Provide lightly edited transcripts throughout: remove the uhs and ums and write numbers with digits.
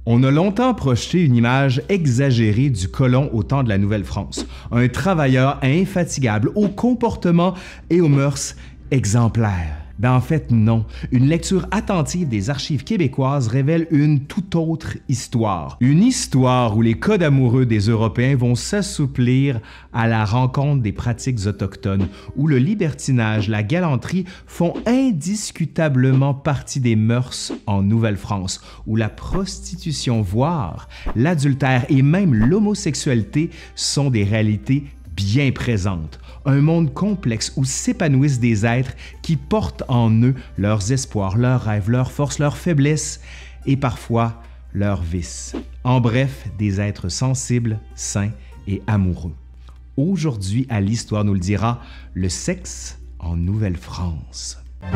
On a longtemps projeté une image exagérée du colon au temps de la Nouvelle-France, un travailleur infatigable, au comportement et aux mœurs exemplaires. Ben en fait, non. Une lecture attentive des archives québécoises révèle une toute autre histoire. Une histoire où les codes amoureux des Européens vont s'assouplir à la rencontre des pratiques autochtones, où le libertinage, la galanterie font indiscutablement partie des mœurs en Nouvelle-France, où la prostitution, voire l'adultère et même l'homosexualité sont des réalités bien présentes. Un monde complexe où s'épanouissent des êtres qui portent en eux leurs espoirs, leurs rêves, leurs forces, leurs faiblesses et parfois leurs vices. En bref, des êtres sensibles, sains et amoureux. Aujourd'hui, à l'Histoire nous le dira, le sexe en Nouvelle-France.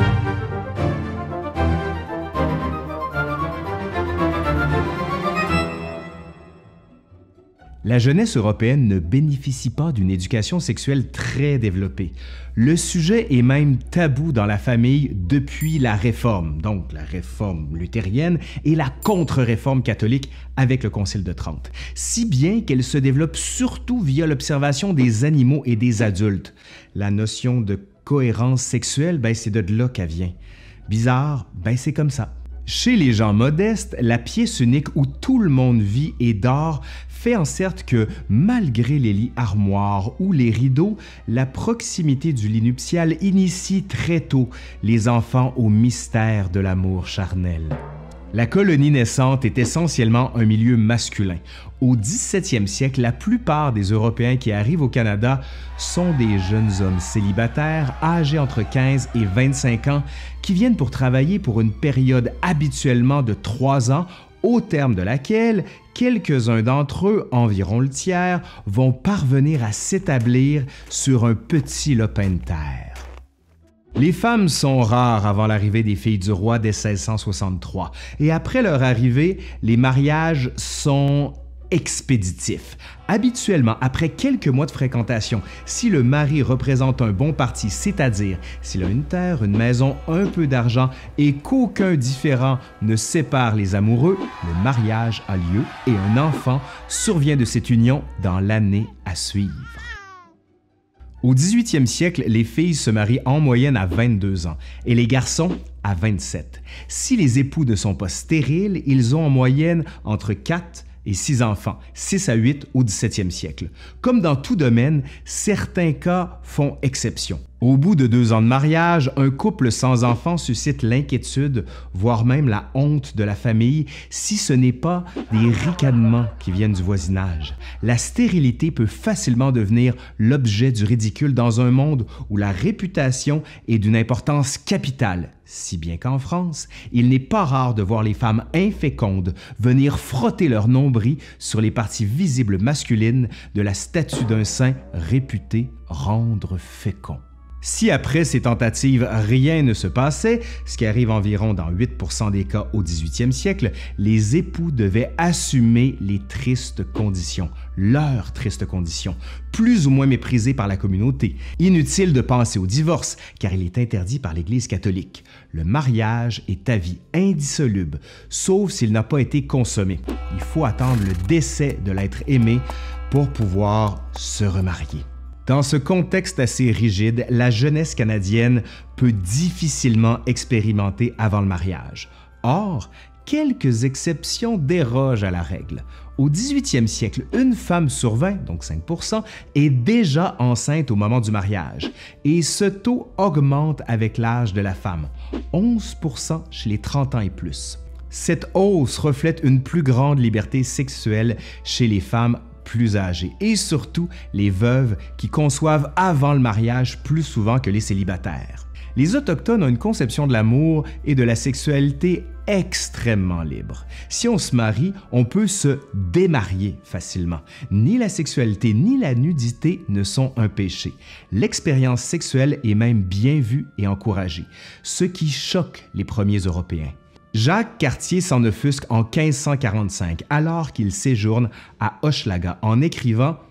La jeunesse européenne ne bénéficie pas d'une éducation sexuelle très développée. Le sujet est même tabou dans la famille depuis la Réforme, donc la Réforme luthérienne et la contre-réforme catholique avec le Concile de Trente, si bien qu'elle se développe surtout via l'observation des animaux et des adultes. La notion de cohérence sexuelle, c'est de là qu'elle vient. Bizarre, c'est comme ça. Chez les gens modestes, la pièce unique où tout le monde vit et dort fait en sorte que, malgré les lits armoires ou les rideaux, la proximité du lit nuptial initie très tôt les enfants au mystère de l'amour charnel. La colonie naissante est essentiellement un milieu masculin. Au 17e siècle, la plupart des Européens qui arrivent au Canada sont des jeunes hommes célibataires âgés entre 15 et 25 ans qui viennent pour travailler pour une période habituellement de 3 ans, au terme de laquelle quelques-uns d'entre eux, environ le tiers, vont parvenir à s'établir sur un petit lopin de terre. Les femmes sont rares avant l'arrivée des filles du roi dès 1663, et après leur arrivée, les mariages sont expéditifs. Habituellement, après quelques mois de fréquentation, si le mari représente un bon parti, c'est-à-dire s'il a une terre, une maison, un peu d'argent et qu'aucun différend ne sépare les amoureux, le mariage a lieu et un enfant survient de cette union dans l'année à suivre. Au 18e siècle, les filles se marient en moyenne à 22 ans et les garçons à 27. Si les époux ne sont pas stériles, ils ont en moyenne entre 4 et 6 enfants, 6 à 8 au 17e siècle. Comme dans tout domaine, certains cas font exception. Au bout de 2 ans de mariage, un couple sans enfants suscite l'inquiétude, voire même la honte de la famille, si ce n'est pas des ricanements qui viennent du voisinage. La stérilité peut facilement devenir l'objet du ridicule dans un monde où la réputation est d'une importance capitale, si bien qu'en France, il n'est pas rare de voir les femmes infécondes venir frotter leur nombril sur les parties visibles masculines de la statue d'un saint réputé rendre fécond. Si après ces tentatives, rien ne se passait, ce qui arrive environ dans 8% des cas au 18e siècle, les époux devaient assumer les tristes conditions, leurs tristes conditions, plus ou moins méprisées par la communauté. Inutile de penser au divorce, car il est interdit par l'Église catholique. Le mariage est à vie, indissoluble, sauf s'il n'a pas été consommé. Il faut attendre le décès de l'être aimé pour pouvoir se remarier. Dans ce contexte assez rigide, la jeunesse canadienne peut difficilement expérimenter avant le mariage. Or, quelques exceptions dérogent à la règle. Au 18e siècle, une femme sur 20, donc 5%, est déjà enceinte au moment du mariage. Et ce taux augmente avec l'âge de la femme, 11% chez les 30 ans et plus. Cette hausse reflète une plus grande liberté sexuelle chez les femmes plus âgées et surtout les veuves qui conçoivent avant le mariage plus souvent que les célibataires. Les Autochtones ont une conception de l'amour et de la sexualité extrêmement libre. Si on se marie, on peut se démarier facilement. Ni la sexualité ni la nudité ne sont un péché. L'expérience sexuelle est même bien vue et encouragée, ce qui choque les premiers Européens. Jacques Cartier s'en offusque en 1545, alors qu'il séjourne à Hochelaga, en écrivant «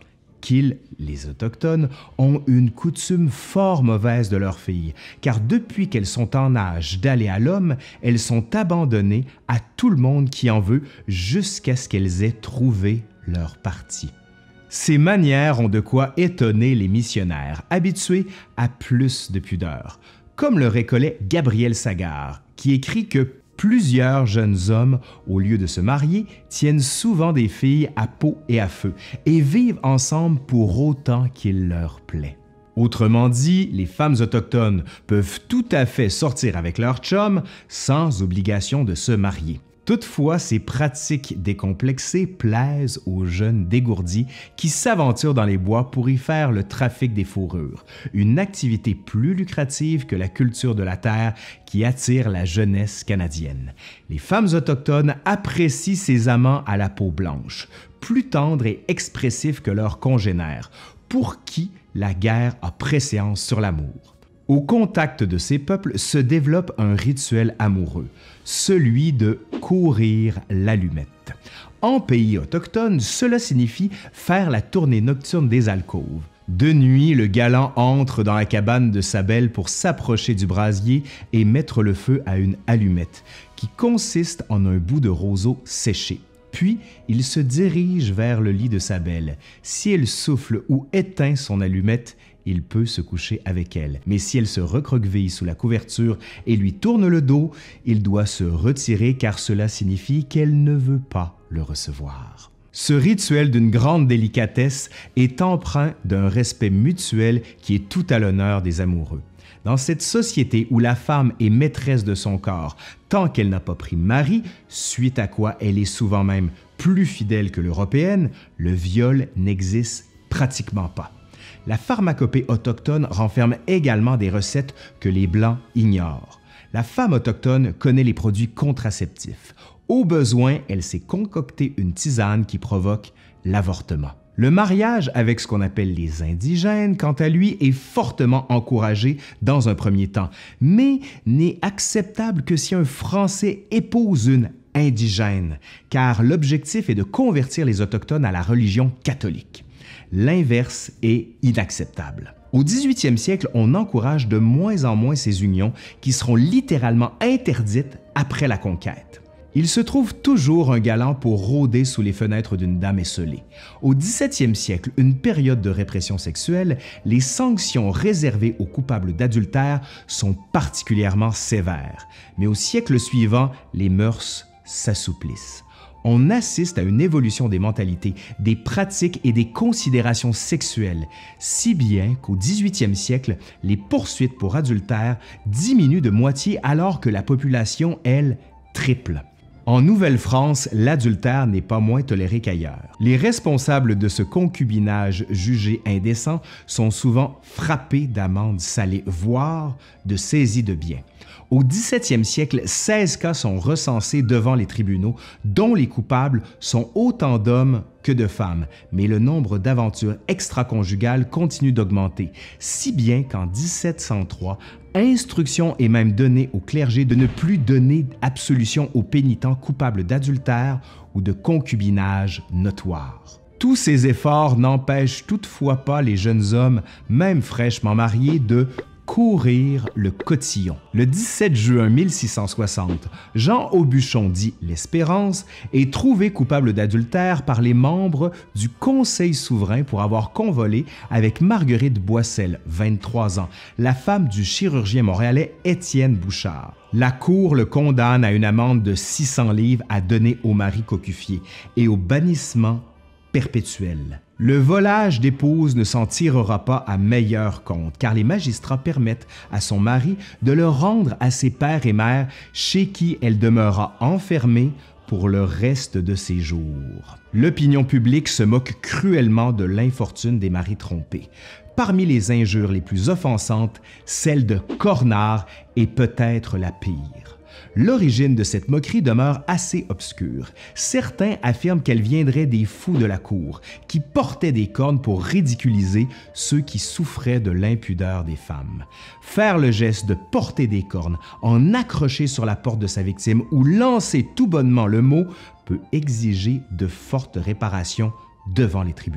qu'ils, les Autochtones, ont une coutume fort mauvaise de leurs filles, car depuis qu'elles sont en âge d'aller à l'homme, elles sont abandonnées à tout le monde qui en veut jusqu'à ce qu'elles aient trouvé leur parti. Ces manières ont de quoi étonner les missionnaires, habitués à plus de pudeur, comme le recollet Gabriel Sagard, qui écrit que plusieurs jeunes hommes, au lieu de se marier, tiennent souvent des filles à peau et à feu et vivent ensemble pour autant qu'il leur plaît. Autrement dit, les femmes autochtones peuvent tout à fait sortir avec leur chum sans obligation de se marier. Toutefois, ces pratiques décomplexées plaisent aux jeunes dégourdis qui s'aventurent dans les bois pour y faire le trafic des fourrures, une activité plus lucrative que la culture de la terre qui attire la jeunesse canadienne. Les femmes autochtones apprécient ces amants à la peau blanche, plus tendres et expressifs que leurs congénères, pour qui la guerre a préséance sur l'amour. Au contact de ces peuples se développe un rituel amoureux, celui de courir l'allumette. En pays autochtone, cela signifie faire la tournée nocturne des alcôves. De nuit, le galant entre dans la cabane de sa belle pour s'approcher du brasier et mettre le feu à une allumette, qui consiste en un bout de roseau séché. Puis, il se dirige vers le lit de sa belle. Si elle souffle ou éteint son allumette, il peut se coucher avec elle. Mais si elle se recroqueville sous la couverture et lui tourne le dos, il doit se retirer car cela signifie qu'elle ne veut pas le recevoir. Ce rituel d'une grande délicatesse est empreint d'un respect mutuel qui est tout à l'honneur des amoureux. Dans cette société où la femme est maîtresse de son corps tant qu'elle n'a pas pris mari, suite à quoi elle est souvent même plus fidèle que l'européenne, le viol n'existe pratiquement pas. La pharmacopée autochtone renferme également des recettes que les Blancs ignorent. La femme autochtone connaît les produits contraceptifs. Au besoin, elle sait concocter une tisane qui provoque l'avortement. Le mariage avec ce qu'on appelle les indigènes, quant à lui, est fortement encouragé dans un premier temps, mais n'est acceptable que si un Français épouse une indigène, car l'objectif est de convertir les Autochtones à la religion catholique. L'inverse est inacceptable. Au 18e siècle, on encourage de moins en moins ces unions qui seront littéralement interdites après la conquête. Il se trouve toujours un galant pour rôder sous les fenêtres d'une dame esseulée. Au 17e siècle, une période de répression sexuelle, les sanctions réservées aux coupables d'adultère sont particulièrement sévères. Mais au siècle suivant, les mœurs s'assouplissent. On assiste à une évolution des mentalités, des pratiques et des considérations sexuelles, si bien qu'au 18e siècle, les poursuites pour adultère diminuent de moitié alors que la population, elle, triple. En Nouvelle-France, l'adultère n'est pas moins toléré qu'ailleurs. Les responsables de ce concubinage jugé indécent sont souvent frappés d'amendes salées, voire de saisie de biens. Au 17e siècle, 16 cas sont recensés devant les tribunaux, dont les coupables sont autant d'hommes que de femmes, mais le nombre d'aventures extraconjugales continue d'augmenter, si bien qu'en 1703, instruction est même donnée au clergé de ne plus donner absolution aux pénitents coupables d'adultère ou de concubinage notoire. Tous ces efforts n'empêchent toutefois pas les jeunes hommes, même fraîchement mariés, de courir le cotillon. Le 17 juin 1660, Jean Aubuchon, dit l'Espérance, est trouvé coupable d'adultère par les membres du Conseil souverain pour avoir convolé avec Marguerite Boissel, 23 ans, la femme du chirurgien montréalais Étienne Bouchard. La Cour le condamne à une amende de 600 livres à donner au mari cocufié et au bannissement perpétuel. Le volage d'épouse ne s'en tirera pas à meilleur compte, car les magistrats permettent à son mari de le rendre à ses pères et mères, chez qui elle demeurera enfermée pour le reste de ses jours. L'opinion publique se moque cruellement de l'infortune des maris trompés. Parmi les injures les plus offensantes, celle de cornard est peut-être la pire. L'origine de cette moquerie demeure assez obscure. Certains affirment qu'elle viendrait des fous de la cour, qui portaient des cornes pour ridiculiser ceux qui souffraient de l'impudeur des femmes. Faire le geste de porter des cornes, en accrocher sur la porte de sa victime ou lancer tout bonnement le mot peut exiger de fortes réparations devant les tribunaux.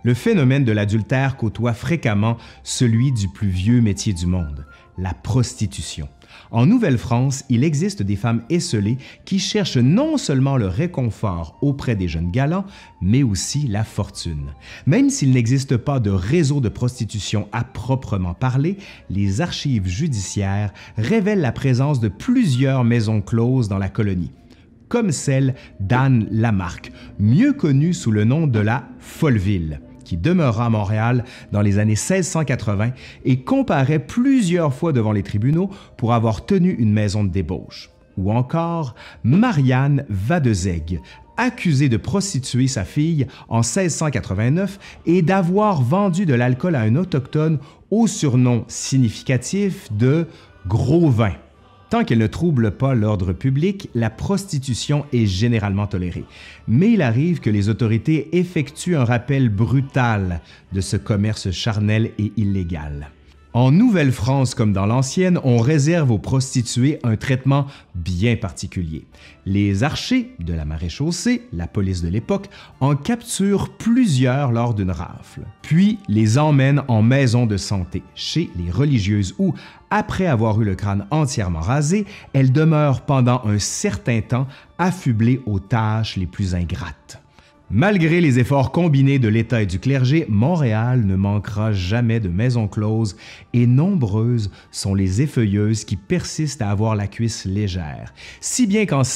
Le phénomène de l'adultère côtoie fréquemment celui du plus vieux métier du monde, la prostitution. En Nouvelle-France, il existe des femmes esseulées qui cherchent non seulement le réconfort auprès des jeunes galants, mais aussi la fortune. Même s'il n'existe pas de réseau de prostitution à proprement parler, les archives judiciaires révèlent la présence de plusieurs maisons closes dans la colonie, comme celle d'Anne Lamarque, mieux connue sous le nom de la Folleville, qui demeura à Montréal dans les années 1680 et comparaît plusieurs fois devant les tribunaux pour avoir tenu une maison de débauche. Ou encore Marianne Vadezeghe, accusée de prostituer sa fille en 1689 et d'avoir vendu de l'alcool à un autochtone au surnom significatif de « gros vin ». Tant qu'elle ne trouble pas l'ordre public, la prostitution est généralement tolérée. Mais il arrive que les autorités effectuent un rappel brutal de ce commerce charnel et illégal. En Nouvelle-France comme dans l'ancienne, on réserve aux prostituées un traitement bien particulier. Les archers de la maréchaussée, la police de l'époque, en capturent plusieurs lors d'une rafle, puis les emmènent en maison de santé, chez les religieuses où, après avoir eu le crâne entièrement rasé, elles demeurent pendant un certain temps affublées aux tâches les plus ingrates. Malgré les efforts combinés de l'État et du clergé, Montréal ne manquera jamais de maisons closes et nombreuses sont les effeuilleuses qui persistent à avoir la cuisse légère. Si bien qu'en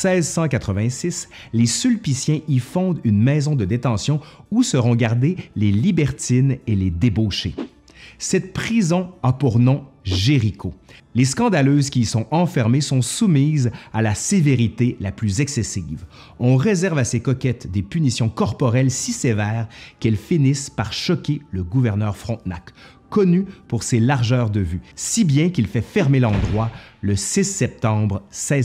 1686, les Sulpiciens y fondent une maison de détention où seront gardées les libertines et les débauchés. Cette prison a pour nom Jéricho. Les scandaleuses qui y sont enfermées sont soumises à la sévérité la plus excessive. On réserve à ces coquettes des punitions corporelles si sévères qu'elles finissent par choquer le gouverneur Frontenac, connu pour ses largeurs de vue, si bien qu'il fait fermer l'endroit le 6 septembre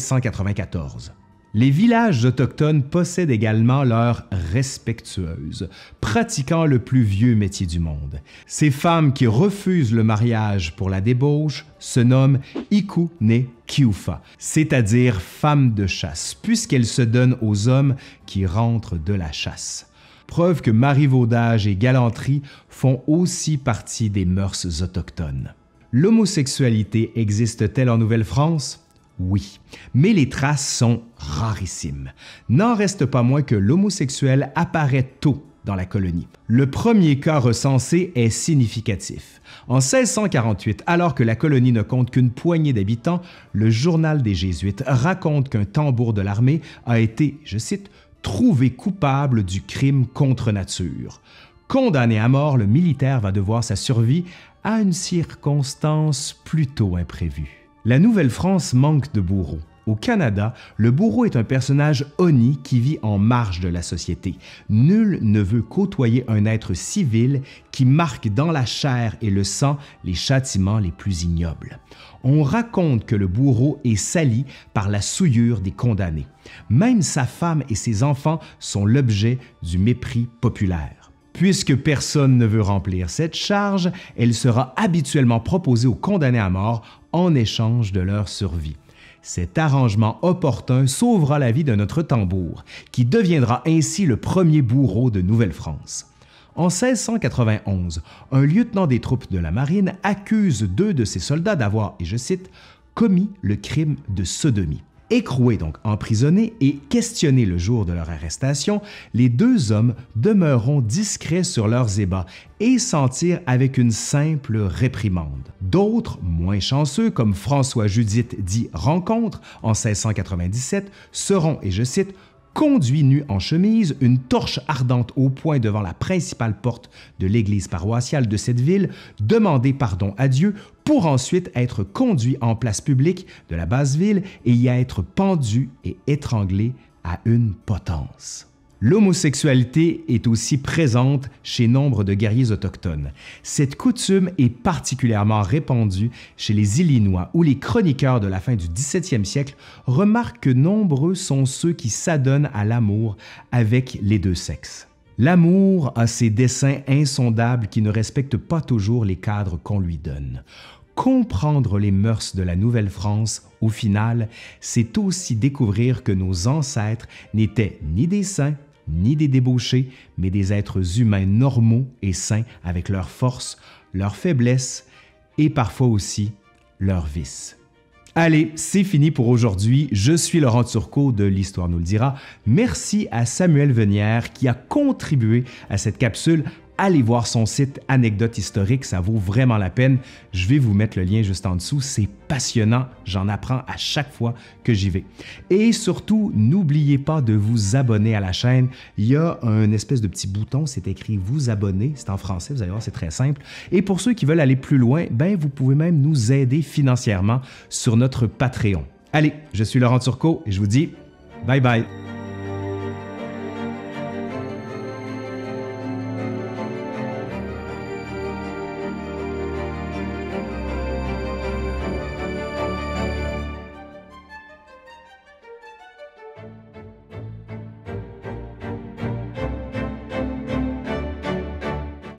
1694. Les villages autochtones possèdent également leurs respectueuses, pratiquant le plus vieux métier du monde. Ces femmes qui refusent le mariage pour la débauche se nomment Iku-ne-Kiufa, c'est-à-dire femmes de chasse, puisqu'elles se donnent aux hommes qui rentrent de la chasse. Preuve que marivaudage et galanterie font aussi partie des mœurs autochtones. L'homosexualité existe-t-elle en Nouvelle-France? Oui, mais les traces sont rarissimes. N'en reste pas moins que l'homosexuel apparaît tôt dans la colonie. Le premier cas recensé est significatif. En 1648, alors que la colonie ne compte qu'une poignée d'habitants, le Journal des Jésuites raconte qu'un tambour de l'armée a été, je cite, « trouvé coupable du crime contre nature ». Condamné à mort, le militaire va devoir sa survie à une circonstance plutôt imprévue. La Nouvelle-France manque de bourreaux. Au Canada, le bourreau est un personnage honni qui vit en marge de la société. Nul ne veut côtoyer un être civil qui marque dans la chair et le sang les châtiments les plus ignobles. On raconte que le bourreau est sali par la souillure des condamnés. Même sa femme et ses enfants sont l'objet du mépris populaire. Puisque personne ne veut remplir cette charge, elle sera habituellement proposée aux condamnés à mort en échange de leur survie. Cet arrangement opportun sauvera la vie de notre tambour, qui deviendra ainsi le premier bourreau de Nouvelle-France. En 1691, un lieutenant des troupes de la marine accuse deux de ses soldats d'avoir, et je cite, « commis le crime de sodomie ». Écroués donc emprisonnés et questionnés le jour de leur arrestation, les deux hommes demeureront discrets sur leurs ébats et s'en tirent avec une simple réprimande. D'autres, moins chanceux, comme François-Judith dit Rencontre en 1697, seront, et je cite, conduits nus en chemise, une torche ardente au poing devant la principale porte de l'église paroissiale de cette ville, demander pardon à Dieu pour ensuite être conduits en place publique de la basse ville et y être pendus et étranglés à une potence. L'homosexualité est aussi présente chez nombre de guerriers autochtones. Cette coutume est particulièrement répandue chez les Illinois, où les chroniqueurs de la fin du 17e siècle remarquent que nombreux sont ceux qui s'adonnent à l'amour avec les deux sexes. L'amour a ses desseins insondables qui ne respectent pas toujours les cadres qu'on lui donne. Comprendre les mœurs de la Nouvelle-France, au final, c'est aussi découvrir que nos ancêtres n'étaient ni des saints, ni des débauchés, mais des êtres humains normaux et sains avec leurs forces, leurs faiblesses et parfois aussi leurs vices. Allez, c'est fini pour aujourd'hui. Je suis Laurent Turcot de l'Histoire nous le dira. Merci à Samuel Venière qui a contribué à cette capsule. Allez voir son site Anecdotes historiques, ça vaut vraiment la peine. Je vais vous mettre le lien juste en dessous, c'est passionnant, j'en apprends à chaque fois que j'y vais. Et surtout, n'oubliez pas de vous abonner à la chaîne. Il y a un espèce de petit bouton, c'est écrit « Vous abonner », c'est en français, vous allez voir, c'est très simple. Et pour ceux qui veulent aller plus loin, ben vous pouvez même nous aider financièrement sur notre Patreon. Allez, je suis Laurent Turcot et je vous dis bye bye.